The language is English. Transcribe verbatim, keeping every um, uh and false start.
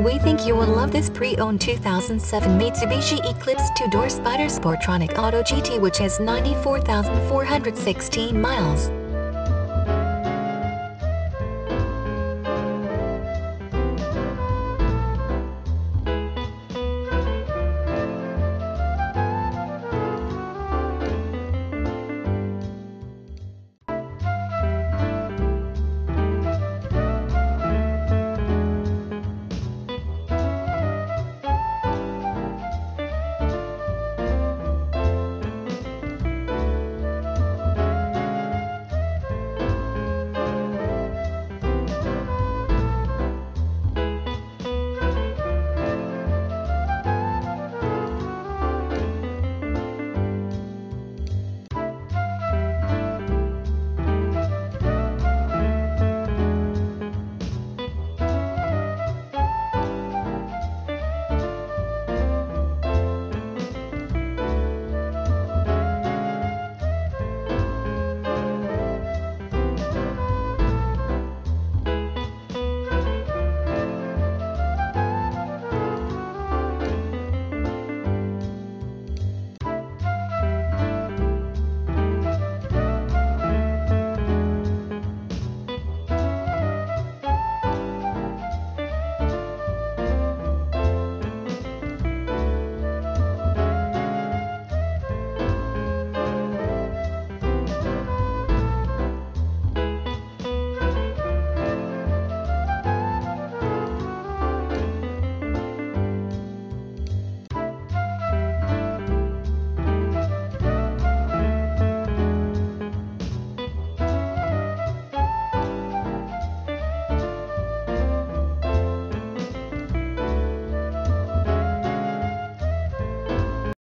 We think you will love this pre-owned two thousand seven Mitsubishi Eclipse two-door Spider Sportronic Auto G T, which has ninety-four thousand four hundred sixteen miles.